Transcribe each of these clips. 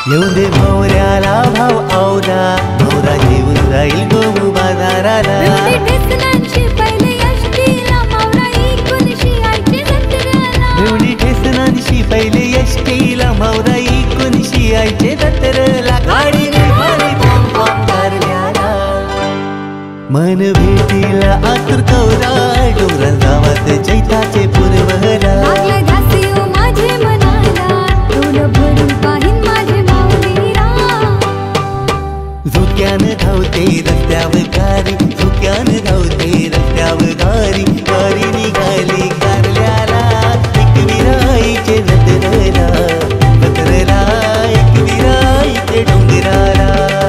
येऊन दे भवऱ्याला भाव आवरा, भवरा घेऊन जाईल गहू बाजाराला. ठेसनांची पहिले यष्टीला मावरा एकोणीशी आईचे जत्रेला. एवढी ठेसनांची पहिले यष्टीला मावरा एकोणीशी आईचे जत्रेला. गाडी निघाली पॉम पॉम कारल्याला, मन भेटीला आतुर कवरा, डोंगराळ गावात चैताचे पूर्वहरा. लागले घासी ओ माझे मनाला, डोलं भरून पाहीन माझे माऊलीरा. झोक्यानं धावते रस्त्यावर गारी, झोक्यानं धावते रस्त्यावर गारी. गारी निघाली कारल्याला, एकविराईचे जत्रेला, जत्रेला एकविराईचे डोंगराला.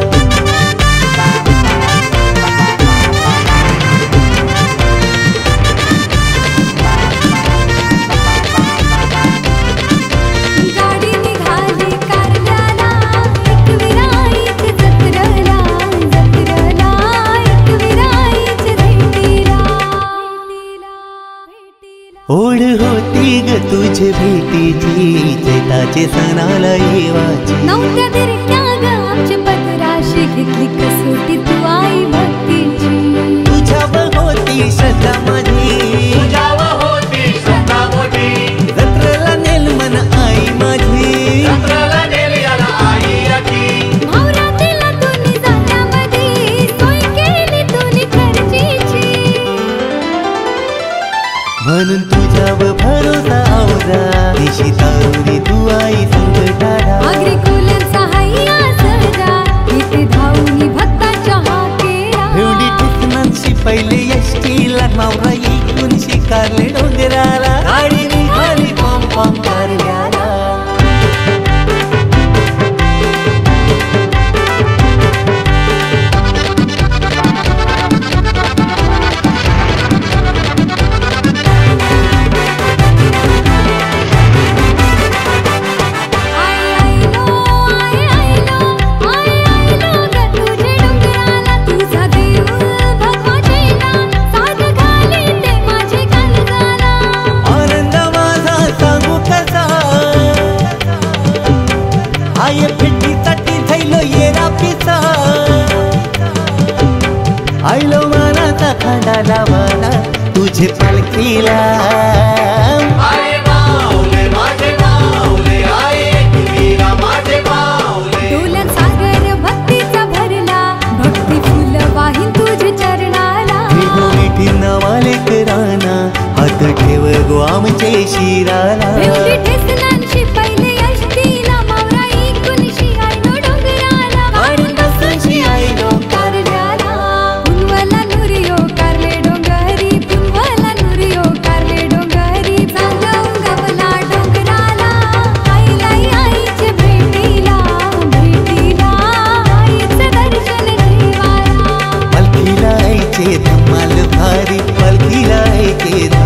गाडी निघाली कारल्याला, एकविराईचे जत्रेला, जत्रेला एकविराईचे भेटीला. ओढ होती ग तुझे भेटीची, चैताचे सणाला येवाची. नव्हत्या बिरक्या ग आमच्या पदराशी, घेतली कसोटी तू आई भक्तीची. तुझ्यावर होती श्रद्धा माझी, तुझ्यावर होती श्रद्धा मोठी, जत्रेला नेल मन आई माझी. जत्रेला नेली याला आई अखी. भावरा दिला तुनी जात्यामध्ये, सोय केली तुनी खर्चीची. म्हणून तुझ्यावर भरोसा आवरा, देशी तारुणी तू आई संकटाला. आगरी कुल्यांचा हैया सजा, इथे धावूनी भक्ताच्या हाकेला. एवढी ठिकणांशी पहिले यष्टीला, मावरा ऐकून शिकारले डोंगराला. गाडी निघाली पॉम पॉम कारल्याला. आई आईलो, आई आईलो, आई आईलो ग तुझे डोंगराला. तुझा देऊळ भगवाचेला, साध घाली ते माझे काळजाला. आनंद माझा सांगू कसा, आय फेटीसाठी थैलो येरा पिसा. आईलो मानाचा खांदा लावाला, तुझे पालखीला. आई माऊले माझे माऊले, आई एकविरा माझे माऊले. डोल्यात सागर भक्तीचा भरला, भक्ती फुल वाहीन तुझे चरणाला. मिठी नवाले कराना, हात ठेव गो आमचे शिराला. एवढी ठेसनांची पहिले यष्टीला, मावरा एकोणीशी आईनो डोंगराला. आणि बसूनशी आईलो कारल्याला, पुनवला नुरियो कारले डोंगरी, पुनवला नुरियो कारले डोंगरी. चालवून गवला डोंगराला, आईला आईचे भेटीला, भेटीला आईचे दर्शन घेवाला. पालखीला आईचे धमाल भारी, पालखीला आईचे